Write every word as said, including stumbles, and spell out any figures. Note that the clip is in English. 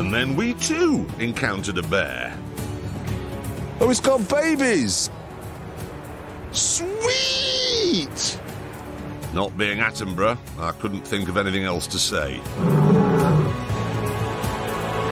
And then we too encountered a bear. Oh, it's got babies! Sweet! Not being Attenborough, I couldn't think of anything else to say.